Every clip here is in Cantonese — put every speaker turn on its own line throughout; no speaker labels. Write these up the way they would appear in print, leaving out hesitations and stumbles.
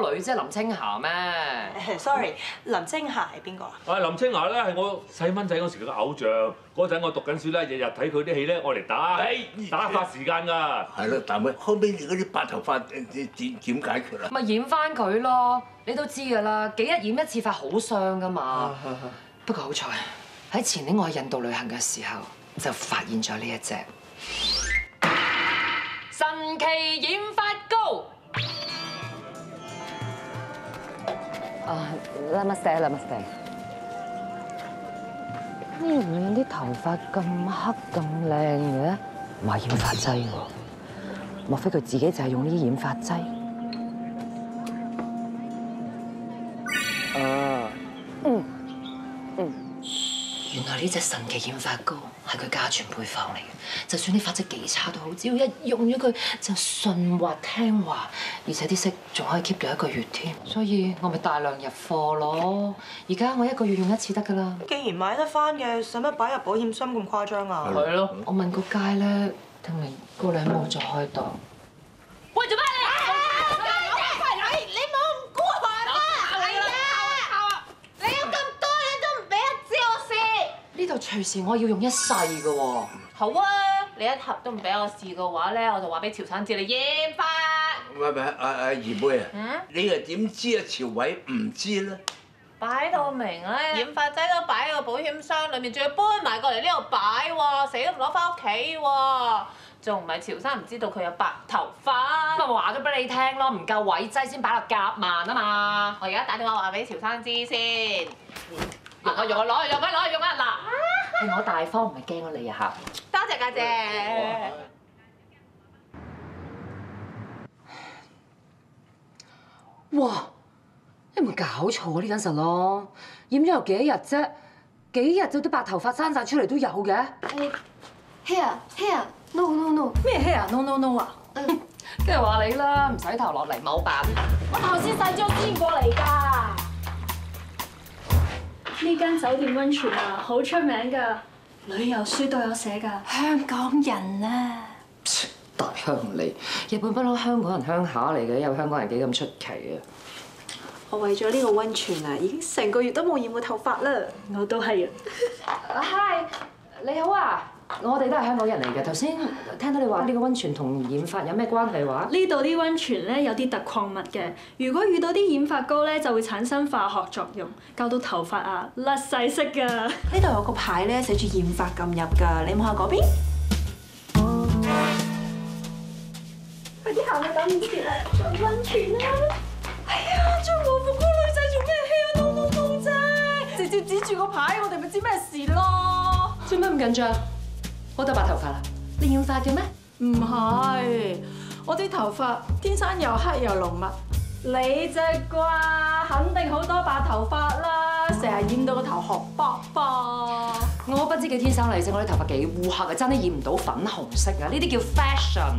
女啫，林青霞咩
？Sorry， 林青霞係邊個啊？
林青霞咧係我細蚊仔嗰時嘅偶像，嗰陣我讀緊書咧，日日睇佢啲戲咧，我嚟打發時間㗎。
係咯，但係後尾你嗰啲白頭髮點解決啊？
咪染翻佢咯，你都知㗎啦，幾日染一次髮好傷㗎嘛。不過好彩喺前年我去印度旅行嘅時候就發現咗呢一隻神奇染髮膏。Namaste。咩染啲頭髮咁黑咁靚嘅？買染髮劑喎，莫非佢自己就係用呢啲染髮劑？原來呢隻神奇染髮膏係佢家傳配方嚟嘅，就算啲髮質幾差都好，只要一用咗佢就順滑聽話，而且啲色仲可以 keep 到1個月添。所以我咪大量入貨咯。而家我1個月用1次得㗎啦。
既然買得翻嘅，使乜擺入保險箱咁誇張啊？
係咯，我問個街咧，聽明個兩冇再開檔。喂，做咩你？
你冇唔孤寒啊！係啊！你有咁多嘢都唔俾一支我試。
呢度隨時我要用1世㗎喎。
好啊！你一盒都唔俾我試嘅話咧，我就話俾潮生知你染髮。
喂，二妹啊，你又點知啊？朝偉唔知咧？
擺到明咧，染髮劑都擺喺個保險箱裏面，仲要搬埋過嚟呢度擺喎，死都唔攞翻屋企喎。仲唔係潮生唔知道佢有白頭髮？
咪話咗俾你聽咯，唔夠位劑先擺落夾萬啊嘛。
我而家打電話話俾潮生知先。
用啊，嗱，係我大方，唔係驚咗你啊嚇。
多謝家姐。
哇！你有冇搞錯啊？呢間實咯，染咗有幾日啫？幾日就啲白頭髮生晒出嚟都有嘅。
hair，no，
咩 hair？no 啊？
梗係話你啦，唔使頭落嚟冇辦。
我頭先洗咗先過嚟㗎。呢間酒店溫泉啊，好出名㗎，旅遊書都有寫㗎。
香港人啊！
大鄉里，日本不嬲香港人鄉下嚟嘅，有香港人幾咁出奇啊！
我為咗呢個溫泉啊，已經成個月都冇染過頭髮啦。
我都係啊。
Hi，你好啊！我哋都係香港人嚟嘅。頭先聽到你話呢個溫泉同染髮有咩關係話？
呢度啲溫泉咧有啲特礦物嘅，如果遇到啲染髮膏咧，就會產生化學作用，搞到頭髮啊甩晒色㗎。
呢度有個牌咧寫住染髮禁入㗎，你望下嗰邊。快啲行啦，等唔切啦！上溫泉啦！哎呀，着和服嗰個女仔做咩 hair no 啫？直接指住個牌，我哋咪知咩事咯。
做咩咁緊張？我得白頭髮啦，你染髮嘅咩？
唔係，我啲頭髮天生又黑又濃密，你隻啩肯定好多白頭髮啦，成日染到個頭紅卜卜。
我不知佢天生麗質，我啲頭髮幾烏黑啊，真係染唔到粉紅色啊！呢啲叫 fashion。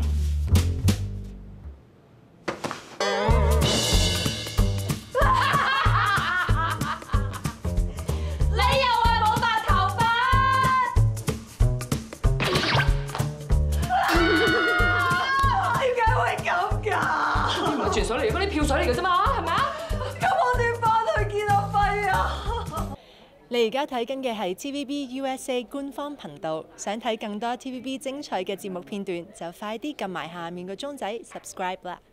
泉水嚟，嗰啲漂水嚟嘅啫嘛，係咪啊？
咁我哋翻去見阿輝啊！
你而家睇緊嘅係 TVB USA 官方頻道，想睇更多 TVB 精彩嘅節目片段，就快啲撳埋下面個鐘仔 subscribe 啦！